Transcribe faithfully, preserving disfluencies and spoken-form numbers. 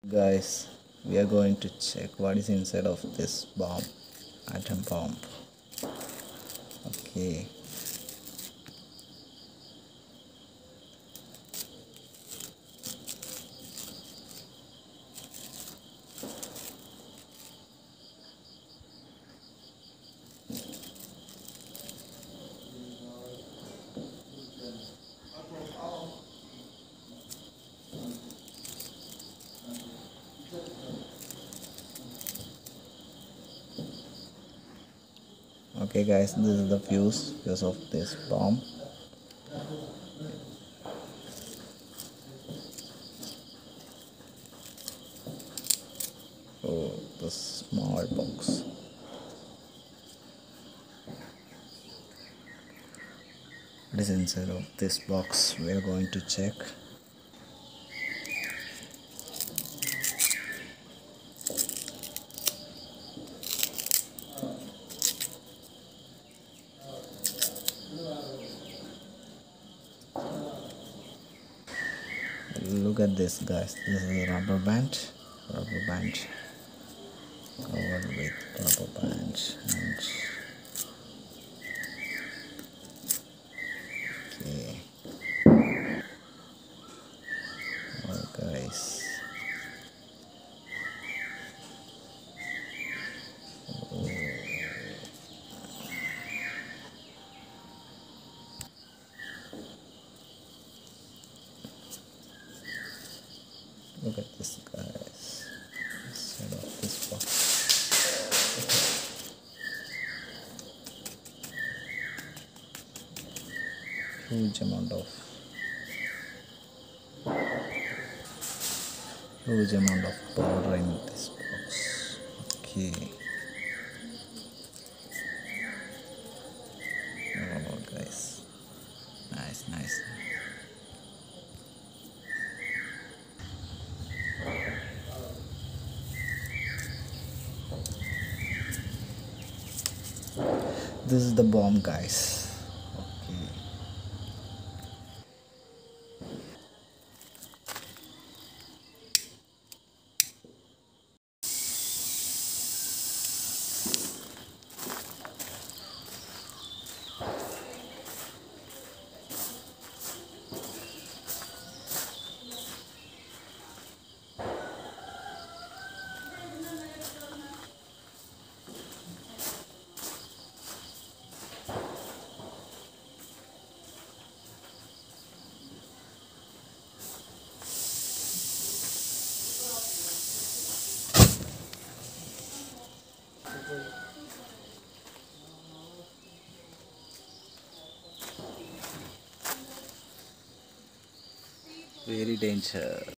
Guys, we are going to check what is inside of this bomb, atom bomb. Okay. Okay guys, this is the fuse fuse of this bomb. Oh, the small box. What is inside of this box? We are going to check. Look at this, guys. This is a rubber band. Rubber band covered with rubber band and okay. Oh, guys. Oh. Look at this, guys. Inside of this box. Huge amount of huge amount of powder in this box. Okay. Oh, guys. Nice, nice. This is the bomb, guys. Okay. Very dangerous.